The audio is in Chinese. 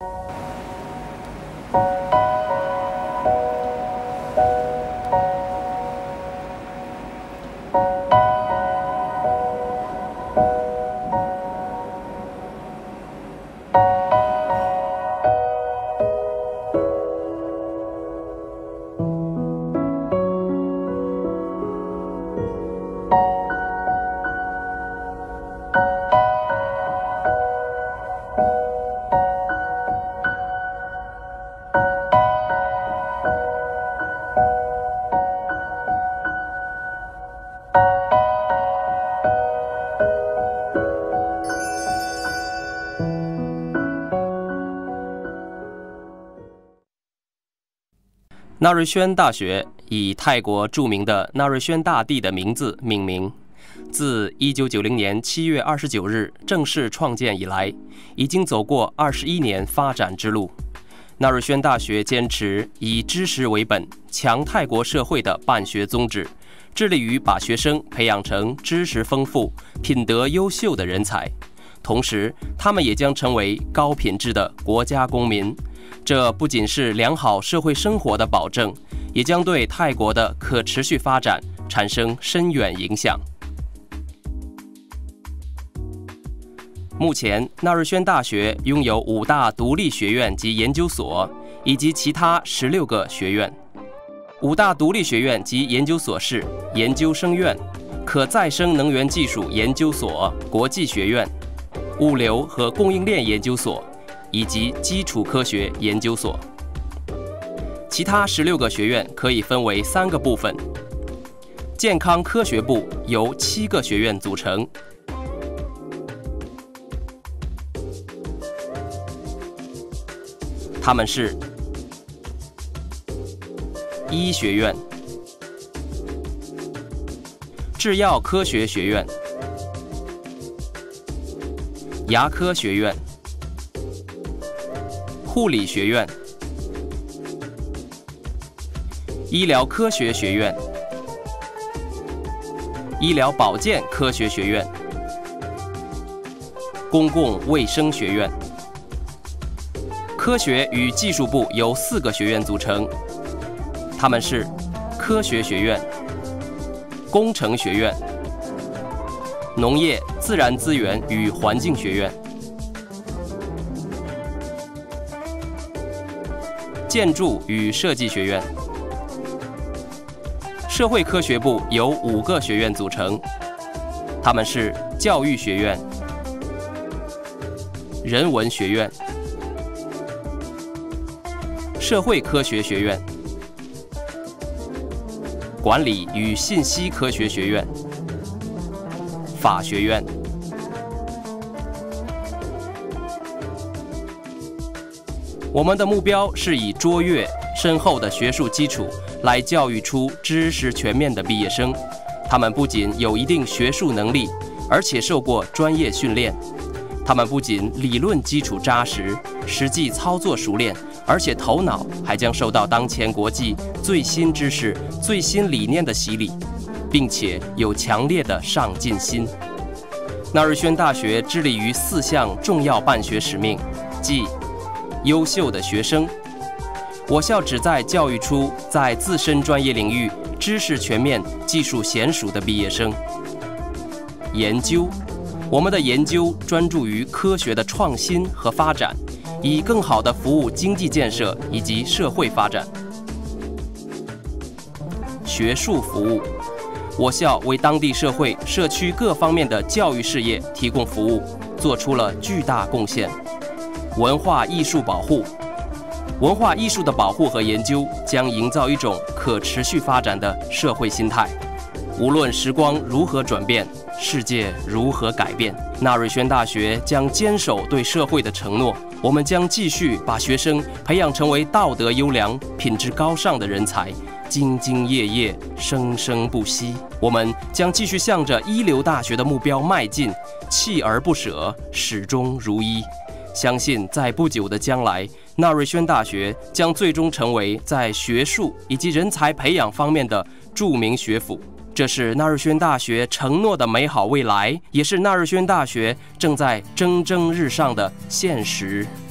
纳瑞轩大学以泰国著名的纳瑞轩大帝的名字命名。自1990年7月29日正式创建以来，已经走过21年发展之路。纳瑞轩大学坚持以知识为本、强泰国社会的办学宗旨，致力于把学生培养成知识丰富、品德优秀的人才。同时，他们也将成为高品质的国家公民。这不仅是良好社会生活的保证，也将对泰国的可持续发展产生深远影响。目前，纳瑞轩大学拥有5大独立学院及研究所，以及其他16个学院。5大独立学院及研究所是研究生院、可再生能源技术研究所、国际学院、物流和供应链研究所，以及基础科学研究所。其他16个学院可以分为3个部分。健康科学部由7个学院组成，他们是医学院、制药科学学院、牙科学院、护理学院、医疗科学学院、医疗保健科学学院、公共卫生学院。科学与技术部由4个学院组成，他们是科学学院、工程学院、农业、自然资源与环境学院、建筑与设计学院。社会科学部由5个学院组成，他们是教育学院、人文学院、社会科学学院、管理与信息科学学院、法学院。我们的目标是以卓越、深厚的学术基础来教育出知识全面的毕业生。他们不仅有一定学术能力，而且受过专业训练。他们不仅理论基础扎实，实际操作熟练，而且头脑还将受到当前国际最新知识、最新理念的洗礼，并且有强烈的上进心。纳瑞轩大学致力于4项重要办学使命，即优秀的学生。我校旨在教育出在自身专业领域知识全面、技术娴熟的毕业生。研究，我们的研究专注于科学的创新和发展，以更好地服务经济建设以及社会发展。学术服务，我校为当地社会、社区各方面的教育事业提供服务，做出了巨大贡献。文化艺术保护，文化艺术的保护和研究将营造一种可持续发展的社会心态。无论时光如何转变，世界如何改变，纳瑞轩大学将坚守对社会的承诺。我们将继续把学生培养成为道德优良、品质高尚的人才，兢兢业业，生生不息。我们将继续向着一流大学的目标迈进，锲而不舍，始终如一。相信在不久的将来，纳瑞轩大学将最终成为在学术以及人才培养方面的著名学府。这是纳瑞轩大学承诺的美好未来，也是纳瑞轩大学正在蒸蒸日上的现实。